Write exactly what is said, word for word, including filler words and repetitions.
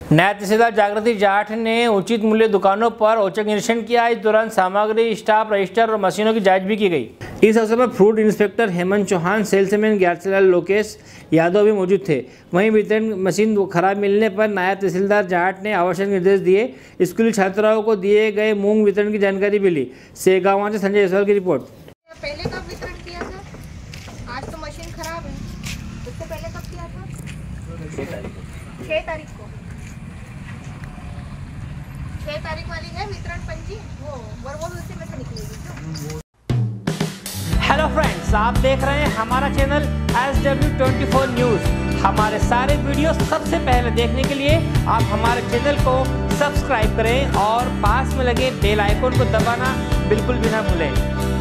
नायब तहसीलदार जागृति जाट ने उचित मूल्य दुकानों पर औचक निरीक्षण किया। इस दौरान सामग्री, स्टाफ, रजिस्टर और मशीनों की जांच भी की गई। इस अवसर पर fruit inspector Hemant Chauhan, salesman Gyarahlal Lokesh Yadav भी मौजूद थे। वहीं वितरण मशीन खराब मिलने पर नायब तहसीलदार जाट ने आवश्यक निर्देश दिए। स्कूली छात्राओं को दिए गए मूंग वितरण की जानकारी भी ली। सेगांव से संजय जायसवाल की रिपोर्ट। पहले कब वितरण किया था? आज तो मशीन खराब है। उससे पहले कब किया था? छह तारीख को। छह तारीख वाली है वितरण पंजी, वो और वो भी उसी में से निकलेगी। हेलो फ्रेंड्स, आप देख रहे हैं हमारा channel S W twenty four news. हमारे सारे वीडियो सबसे पहले देखने के लिए आप हमारे चैनल को सब्सक्राइब करें और पास में लगे बेल आइकन को दबाना बिल्कुल भी ना भूलें।